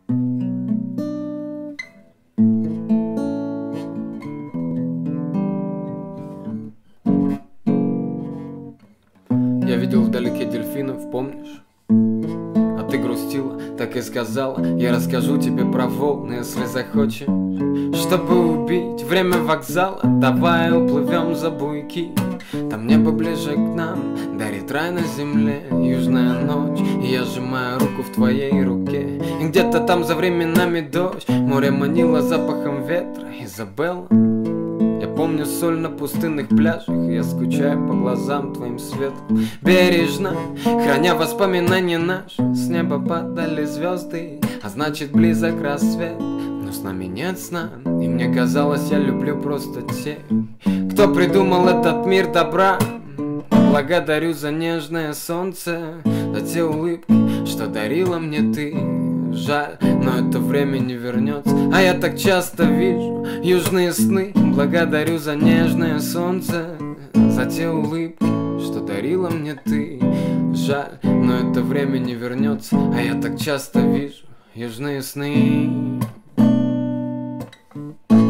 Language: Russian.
Я видел вдалеке дельфинов, помнишь? А ты грустила, так и сказала: я расскажу тебе про волны, если захочешь. Чтобы убить время вокзала, давай уплывем за буйки. Там небо ближе к нам, дарит рай на земле, южная ночь, и я сжимаю руку в твоей руке. И где-то там за временами дождь, море манило запахом ветра. Изабелла, я помню соль на пустынных пляжах, я скучаю по глазам твоим светлым. Бережно, храня воспоминания наши, с неба падали звезды, а значит близок рассвет. Но с нами нет сна, и мне казалось, я люблю просто тех, кто придумал этот мир добра. Благодарю за нежное солнце, за те улыбки, что дарила мне ты. Жаль, но это время не вернется, а я так часто вижу южные сны. Благодарю за нежное солнце, за те улыбки, что дарила мне ты. Жаль, но это время не вернется, а я так часто вижу южные сны.